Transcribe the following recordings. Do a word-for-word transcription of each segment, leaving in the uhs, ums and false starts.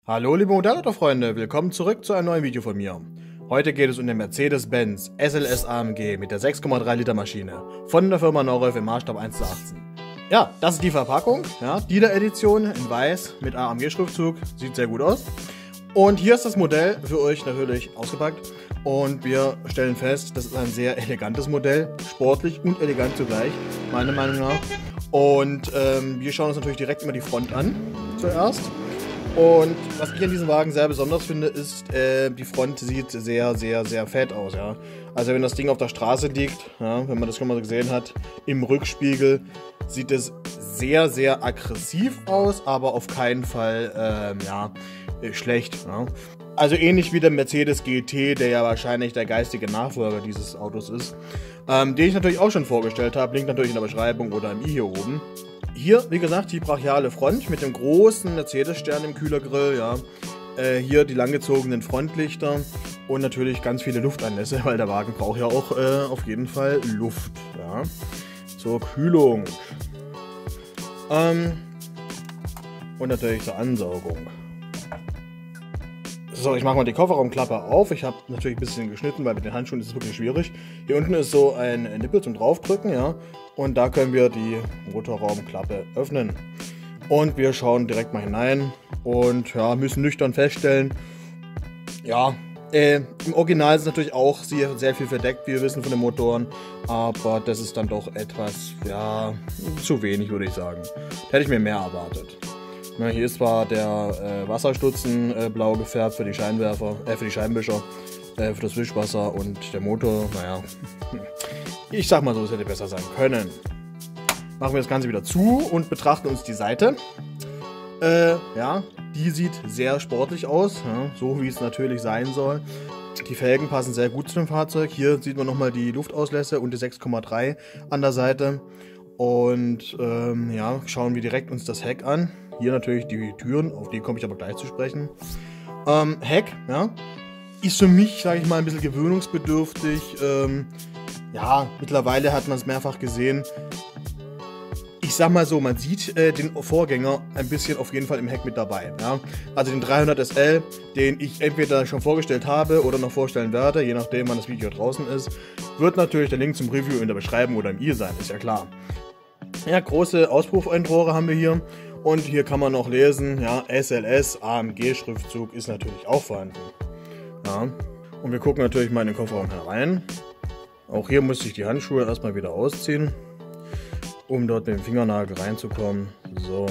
Hallo liebe Modellauto-Freunde, willkommen zurück zu einem neuen Video von mir. Heute geht es um den Mercedes-Benz S L S A M G mit der sechs Komma drei Liter Maschine von der Firma Norröf im Maßstab eins zu achtzehn. Ja, das ist die Verpackung, ja, die der Edition in weiß mit A M G-Schriftzug, sieht sehr gut aus. Und hier ist das Modell für euch natürlich ausgepackt und wir stellen fest, das ist ein sehr elegantes Modell, sportlich und elegant zugleich, meiner Meinung nach. Und ähm, wir schauen uns natürlich direkt immer die Front an, zuerst. Und was ich an diesem Wagen sehr besonders finde, ist, äh, die Front sieht sehr, sehr, sehr fett aus, ja. Also wenn das Ding auf der Straße liegt, ja, wenn man das schon mal gesehen hat, im Rückspiegel, sieht es sehr, sehr aggressiv aus, aber auf keinen Fall, ähm, ja, schlecht, ja. Also ähnlich wie der Mercedes G T, der ja wahrscheinlich der geistige Nachfolger dieses Autos ist, ähm, den ich natürlich auch schon vorgestellt habe, Link natürlich in der Beschreibung oder im i hier oben. Hier, wie gesagt, die brachiale Front mit dem großen Mercedes-Stern im Kühlergrill, ja. Äh, hier die langgezogenen Frontlichter und natürlich ganz viele Lufteinlässe, weil der Wagen braucht ja auch äh, auf jeden Fall Luft, ja. Zur Kühlung. Ähm, und natürlich zur Ansaugung. So, ich mache mal die Kofferraumklappe auf. Ich habe natürlich ein bisschen geschnitten, weil mit den Handschuhen ist es wirklich schwierig. Hier unten ist so ein Nippel zum Draufdrücken, ja. Und da können wir die Motorraumklappe öffnen. Und wir schauen direkt mal hinein und ja, müssen nüchtern feststellen, ja, äh, im Original ist natürlich auch sehr, sehr viel verdeckt, wie wir wissen von den Motoren. Aber das ist dann doch etwas, ja, zu wenig, würde ich sagen. Da hätte ich mir mehr erwartet. Na, hier ist zwar der äh, Wasserstutzen äh, blau gefärbt für die Scheinwerfer, äh, für die Scheinwischer, äh, für das Wischwasser und der Motor, naja, ich sag mal so, es hätte besser sein können. Machen wir das Ganze wieder zu und betrachten uns die Seite. Äh, ja, die sieht sehr sportlich aus, ja, so wie es natürlich sein soll. Die Felgen passen sehr gut zu dem Fahrzeug. Hier sieht man nochmal die Luftauslässe und die sechs Komma drei an der Seite. Und ähm, ja, schauen wir direkt uns das Heck an. Hier natürlich die Türen, auf die komme ich aber gleich zu sprechen. Ähm, Heck, ja, ist für mich, sage ich mal, ein bisschen gewöhnungsbedürftig. Ähm, ja, mittlerweile hat man es mehrfach gesehen. Ich sag mal so, man sieht äh, den Vorgänger ein bisschen auf jeden Fall im Heck mit dabei. Ja? Also den dreihundert S L, den ich entweder schon vorgestellt habe oder noch vorstellen werde, je nachdem wann das Video draußen ist, wird natürlich der Link zum Review in der Beschreibung oder im i sein, ist ja klar. Ja, große Auspuffendrohre haben wir hier. Und hier kann man noch lesen, ja, S L S A M G Schriftzug ist natürlich auch vorhanden. Ja. Und wir gucken natürlich mal in den Kofferraum herein. Auch hier muss ich die Handschuhe erstmal wieder ausziehen, um dort mit dem Fingernagel reinzukommen. So.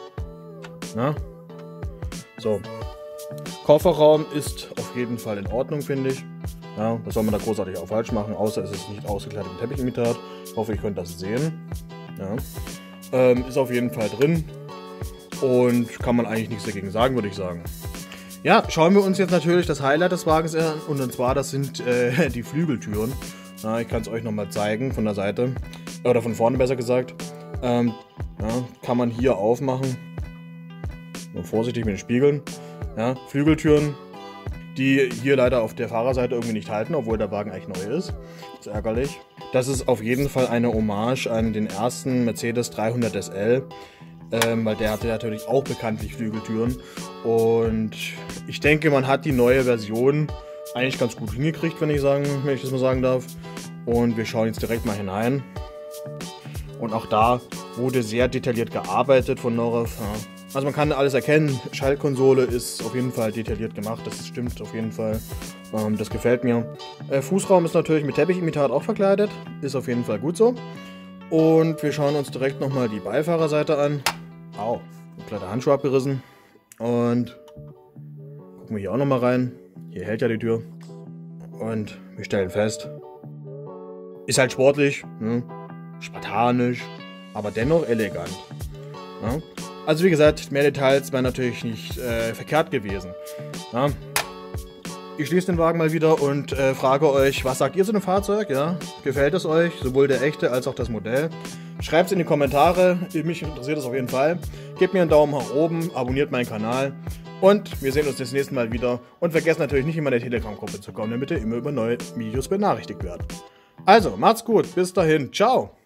Na? So. Kofferraum ist auf jeden Fall in Ordnung, finde ich. Ja, was soll man da großartig auch falsch machen, außer es ist nicht ausgekleidet mit Teppichimitat. Ich hoffe, ihr könnt das sehen. Ja. Ähm, ist auf jeden Fall drin. Und kann man eigentlich nichts dagegen sagen, würde ich sagen. Ja, schauen wir uns jetzt natürlich das Highlight des Wagens an. Und zwar, das sind äh, die Flügeltüren. Ja, ich kann es euch nochmal zeigen von der Seite. Oder von vorne besser gesagt. Ähm, ja, kann man hier aufmachen. Nur vorsichtig mit den Spiegeln. Ja, Flügeltüren, die hier leider auf der Fahrerseite irgendwie nicht halten, obwohl der Wagen eigentlich neu ist. Das ist ärgerlich. Das ist auf jeden Fall eine Hommage an den ersten Mercedes dreihundert S L. Ähm, weil der hatte natürlich auch bekanntlich Flügeltüren. Und ich denke, man hat die neue Version eigentlich ganz gut hingekriegt, wenn ich, sagen, wenn ich das mal sagen darf. Und wir schauen jetzt direkt mal hinein. Und auch da wurde sehr detailliert gearbeitet von Norröf. Ja. Also man kann alles erkennen. Schaltkonsole ist auf jeden Fall detailliert gemacht. Das stimmt auf jeden Fall. Ähm, das gefällt mir. Äh, Fußraum ist natürlich mit Teppichimitat auch verkleidet. Ist auf jeden Fall gut so. Und wir schauen uns direkt nochmal die Beifahrerseite an. Au, ein kleiner Handschuh abgerissen. Und gucken wir hier auch nochmal rein. Hier hält ja die Tür. Und wir stellen fest, ist halt sportlich, ne? Spartanisch, aber dennoch elegant. Ja? Also wie gesagt, mehr Details wären natürlich nicht äh, verkehrt gewesen. Ja? Ich schließe den Wagen mal wieder und äh, frage euch, was sagt ihr zu dem Fahrzeug? Ja? Gefällt es euch, sowohl der echte als auch das Modell? Schreibt es in die Kommentare, mich interessiert das auf jeden Fall. Gebt mir einen Daumen nach oben, abonniert meinen Kanal und wir sehen uns das nächste Mal wieder. Und vergesst natürlich nicht in meine Telegram-Gruppe zu kommen, damit ihr immer über neue Videos benachrichtigt werdet. Also, macht's gut, bis dahin, ciao!